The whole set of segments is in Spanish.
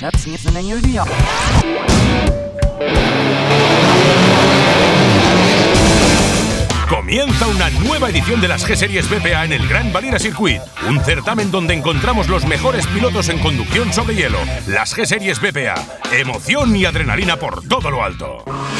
Comienza una nueva edición de las G-Series BPA en el Gran Valira Circuit, un certamen donde encontramos los mejores pilotos en conducción sobre hielo. Las G-Series BPA, emoción y adrenalina por todo lo alto.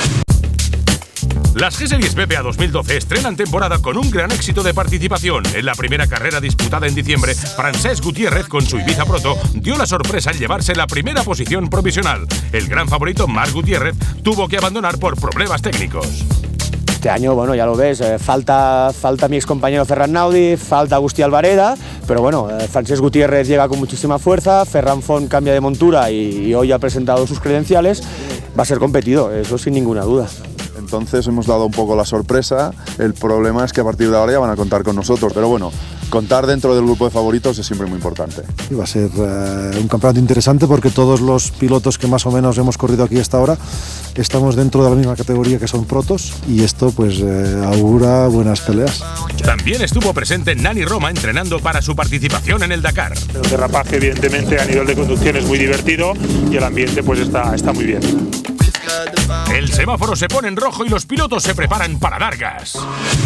Las G-Series BPA 2012 estrenan temporada con un gran éxito de participación. En la primera carrera disputada en diciembre, Francesc Gutiérrez con su Ibiza Proto dio la sorpresa al llevarse la primera posición provisional. El gran favorito, Marc Gutiérrez, tuvo que abandonar por problemas técnicos. Este año, bueno, ya lo ves, falta mi excompañero Ferran Naudi, falta Agustí Albareda, pero bueno, Francesc Gutiérrez llega con muchísima fuerza, Ferran Font cambia de montura y hoy ha presentado sus credenciales, va a ser competido, eso sin ninguna duda. Entonces hemos dado un poco la sorpresa, el problema es que a partir de ahora ya van a contar con nosotros, pero bueno, contar dentro del grupo de favoritos es siempre muy importante. Y va a ser un campeonato interesante porque todos los pilotos que más o menos hemos corrido aquí hasta ahora estamos dentro de la misma categoría que son protos y esto pues augura buenas peleas. También estuvo presente Nani Roma entrenando para su participación en el Dakar. El derrapaje evidentemente a nivel de conducción es muy divertido y el ambiente pues está muy bien. El semáforo se pone en rojo y los pilotos se preparan para dar gas.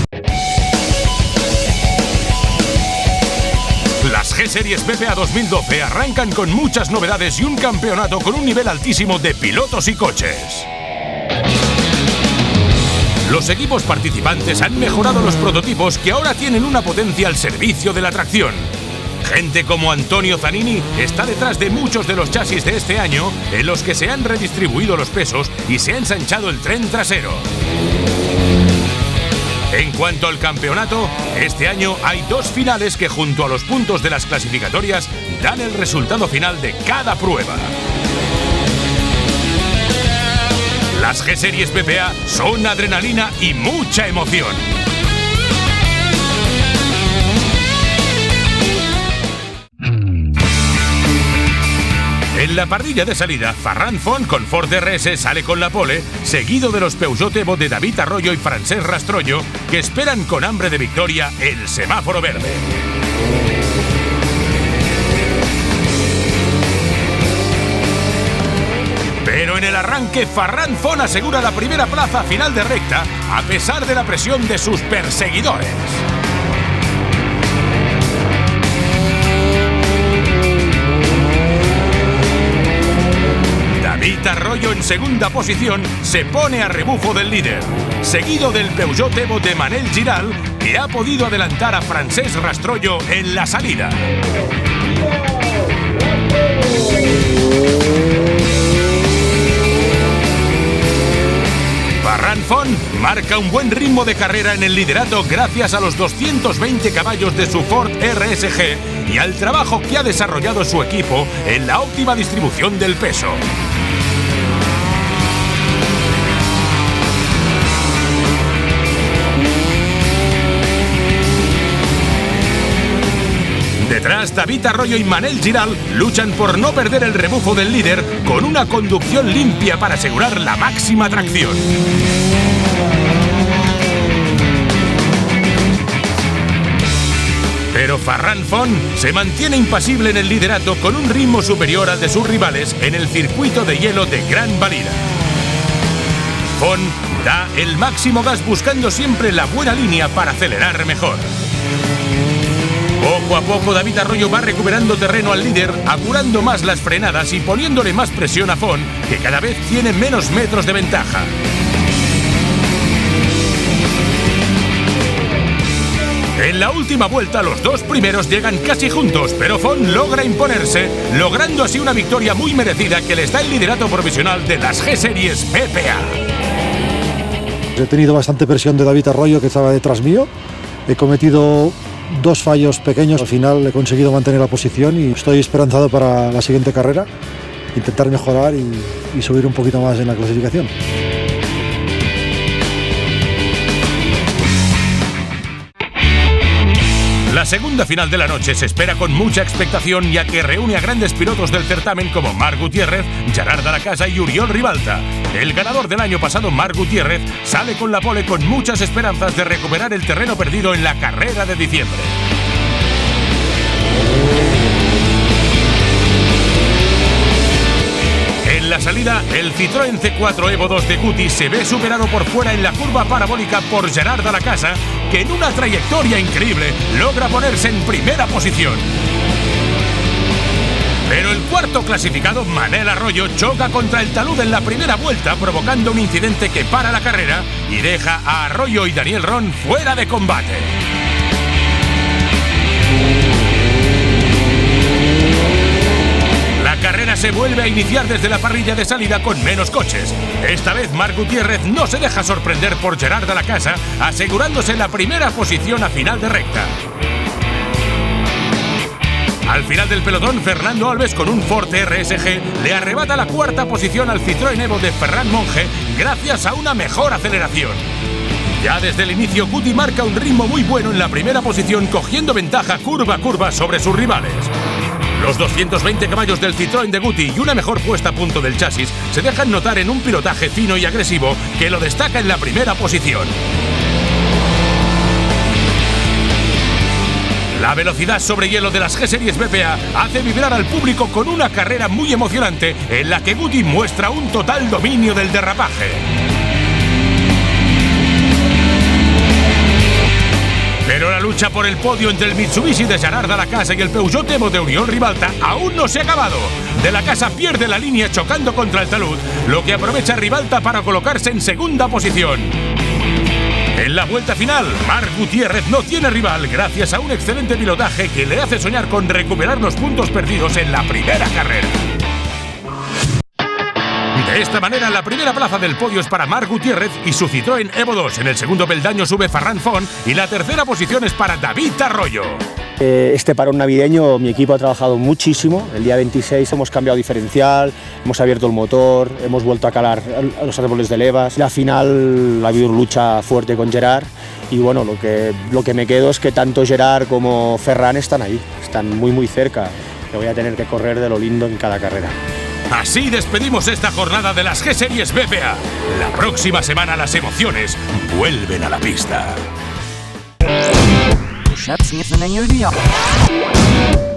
Las G-Series BPA 2012 arrancan con muchas novedades y un campeonato con un nivel altísimo de pilotos y coches. Los equipos participantes han mejorado los prototipos que ahora tienen una potencia al servicio de la tracción. Gente como Antonio Zanini está detrás de muchos de los chasis de este año en los que se han redistribuido los pesos y se ha ensanchado el tren trasero. En cuanto al campeonato, este año hay dos finales que junto a los puntos de las clasificatorias dan el resultado final de cada prueba. Las G-Series BPA son adrenalina y mucha emoción. En la parrilla de salida, Ferran Font con Ford RS sale con la pole, seguido de los Peugeot Evo de David Arroyo y Francesc Rastrollo, que esperan con hambre de victoria el semáforo verde. Pero en el arranque, Ferran Font asegura la primera plaza a final de recta, a pesar de la presión de sus perseguidores. David Arroyo en segunda posición se pone a rebufo del líder, seguido del Peugeot Evo de Manel Giral, que ha podido adelantar a Francesc Rastrollo en la salida. Ferran Font marca un buen ritmo de carrera en el liderato gracias a los 220 caballos de su Ford RSG y al trabajo que ha desarrollado su equipo en la óptima distribución del peso. Detrás, David Arroyo y Manel Giral luchan por no perder el rebufo del líder con una conducción limpia para asegurar la máxima tracción. Pero Ferran Font se mantiene impasible en el liderato con un ritmo superior al de sus rivales en el circuito de hielo de Gran Valira. Font da el máximo gas buscando siempre la buena línea para acelerar mejor. Poco a poco David Arroyo va recuperando terreno al líder, apurando más las frenadas y poniéndole más presión a Font, que cada vez tiene menos metros de ventaja. En la última vuelta los dos primeros llegan casi juntos, pero Font logra imponerse, logrando así una victoria muy merecida que les da el liderato provisional de las G-Series BPA. He tenido bastante presión de David Arroyo, que estaba detrás mío. He cometido dos fallos pequeños, al final he conseguido mantener la posición y estoy esperanzado para la siguiente carrera, intentar mejorar y subir un poquito más en la clasificación. La segunda final de la noche se espera con mucha expectación, ya que reúne a grandes pilotos del certamen como Marc Gutiérrez, Gerard de la Casa y Oriol Ribalta. El ganador del año pasado, Marc Gutiérrez, sale con la pole con muchas esperanzas de recuperar el terreno perdido en la carrera de diciembre. En la salida, el Citroën C4 Evo 2 de Guti se ve superado por fuera en la curva parabólica por Gerard de la Casa, que en una trayectoria increíble logra ponerse en primera posición. Pero el cuarto clasificado, Manel Arroyo, choca contra el talud en la primera vuelta, provocando un incidente que para la carrera y deja a Arroyo y Daniel Ron fuera de combate. La carrera se vuelve a iniciar desde la parrilla de salida con menos coches. Esta vez Marc Gutiérrez no se deja sorprender por Gerard de la Casa, asegurándose la primera posición a final de recta. Al final del pelotón, Fernando Alves con un Ford RSG le arrebata la cuarta posición al Citroën Evo de Ferran Monge gracias a una mejor aceleración. Ya desde el inicio, Guti marca un ritmo muy bueno en la primera posición, cogiendo ventaja curva a curva sobre sus rivales. Los 220 caballos del Citroën de Guti y una mejor puesta a punto del chasis se dejan notar en un pilotaje fino y agresivo que lo destaca en la primera posición. La velocidad sobre hielo de las G-Series BPA hace vibrar al público con una carrera muy emocionante en la que Guti muestra un total dominio del derrapaje. Pero la lucha por el podio entre el Mitsubishi de Gerard de la Casa y el Peugeot Evo de Oriol Ribalta aún no se ha acabado. De la Casa pierde la línea chocando contra el talud, lo que aprovecha Ribalta para colocarse en segunda posición. En la vuelta final, Marc Gutiérrez no tiene rival gracias a un excelente pilotaje que le hace soñar con recuperar los puntos perdidos en la primera carrera. De esta manera, la primera plaza del podio es para Marc Gutiérrez y su Citroën Evo 2. En el segundo peldaño sube Ferran Font y la tercera posición es para David Arroyo. Este parón navideño mi equipo ha trabajado muchísimo. El día 26 hemos cambiado diferencial, hemos abierto el motor, hemos vuelto a calar los árboles de levas. La final ha habido lucha fuerte con Gerard y bueno, lo que me quedo es que tanto Gerard como Ferran están ahí, están muy cerca. Que voy a tener que correr de lo lindo en cada carrera. Así despedimos esta jornada de las G-Series BPA. La próxima semana las emociones vuelven a la pista. Шепс не знаю.